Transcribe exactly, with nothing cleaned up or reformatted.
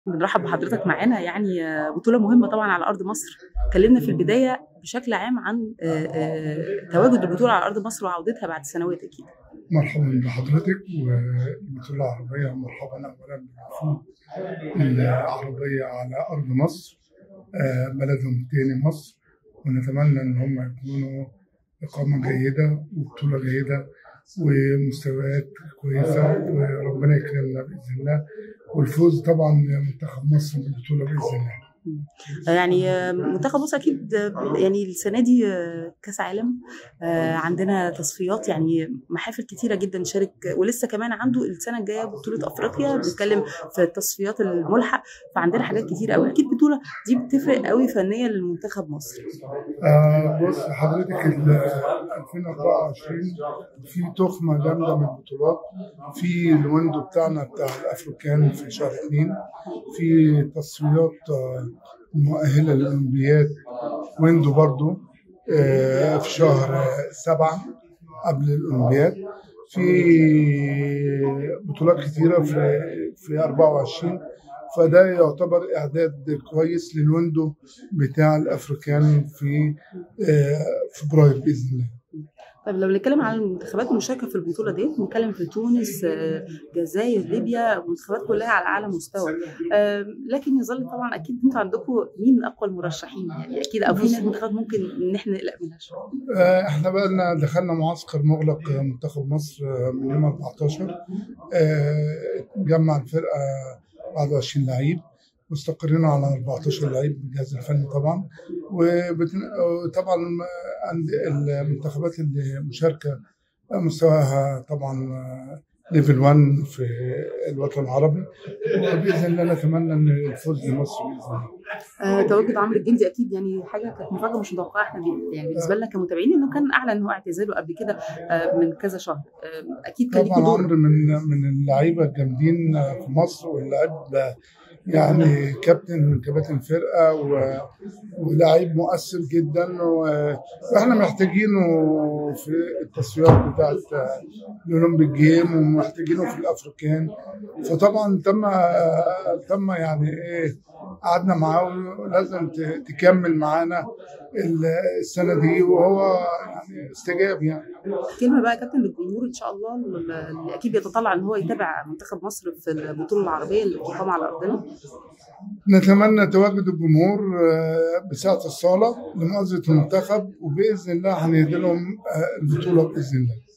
بنرحب بحضرتك معانا يعني بطولة مهمة طبعا على أرض مصر. اتكلمنا في البداية بشكل عام عن آه، آه، تواجد البطولة على أرض مصر وعودتها بعد سنوات أكيد. مرحبا بحضرتك والبطولة العربية. مرحبا أولا بالوفود العربية على أرض مصر، آه، بلدهم تاني مصر، ونتمنى إن هم يكونوا إقامة جيدة وبطولة جيدة ومستويات كويسة، وربنا يكرمنا بإذن الله، والفوز طبعا منتخب مصر بالبطولة بإذن الله. يعني آه، منتخب مصر أكيد، آه، يعني السنة دي آه، كأس عالم، آه، عندنا تصفيات، يعني محافل كتيرة جدا شارك، ولسه كمان عنده السنة الجاية بطولة أفريقيا، بنتكلم في التصفيات الملحق، فعندنا حاجات كتير قوي. أكيد البطولة دي بتفرق قوي فنيا للمنتخب مصر. آه بص حضرتك، ال ألفين وأربعة وعشرين في تخمة جامدة من البطولات. في الويندو بتاعنا بتاع الأفريكان في شهر اتنين، في تصفيات آه، مؤهلة للأولمبياد ويندو برضو آه، في شهر سبعة قبل الأولمبياد. في بطولات كتيرة في في أربعة وعشرين، فده يعتبر إعداد كويس للويندو بتاع الأفريكان في آه، فبراير بإذن الله. طيب لو بنتكلم عن المنتخبات المشاركة في البطولة دي، بنتكلم في تونس، آه، الجزائر، ليبيا، منتخبات كلها على أعلى مستوى، آه، لكن يظل طبعا أكيد أنتوا عندكم مين من أقوى المرشحين، يعني أكيد، أو في منتخبات ممكن إن إحنا نقلق منها شوية. آه، احنا بقى لنا دخلنا معسكر مغلق منتخب مصر آه، من يوم أربعتاشر. آه، جمع الفرقة واحد وعشرين لعيب، مستقرين على أربعتاشر لعيب بالجهاز الفني طبعا. وطبعا عند المنتخبات اللي مشاركة مستواها طبعا ليفل واحد في الوطن العربي، وباذن الله نتمنى ان الفوز لمصر باذن الله. آه، تواجد عمرو الجندي اكيد يعني حاجه كانت مفاجاه مش متوقعه احنا، بي- يعني بالنسبه لنا كمتابعين، انه كان اعلن ان هو اعتزاله قبل كده آه، من كذا شهر. آه، اكيد كان ليكوا طبعا دور. عمرو من من اللعيبه الجامدين في مصر، واللاعب يعني كابتن من كباتن الفرقه، و- ولاعيب مؤثر جدا، و- واحنا محتاجينه في التصفيات بتاعت الاولمبيك جيم، ومحتاجينه في الافريكان. فطبعا تم تم يعني ايه، قعدنا معاه ولازم ت- تكمل معانا السنه دي، وهو يعني استجاب يعني. كلمه بقى يا كابتن للجمهور ان شاء الله، اللي اكيد بيتطلع ان هو يتابع منتخب مصر في البطوله العربيه اللي بتقام على ارضنا. نتمنى تواجد الجمهور آه، بسعة الصالة لمؤازرة المنتخب، وبإذن الله هنهدي لهم آه، البطولة بإذن الله.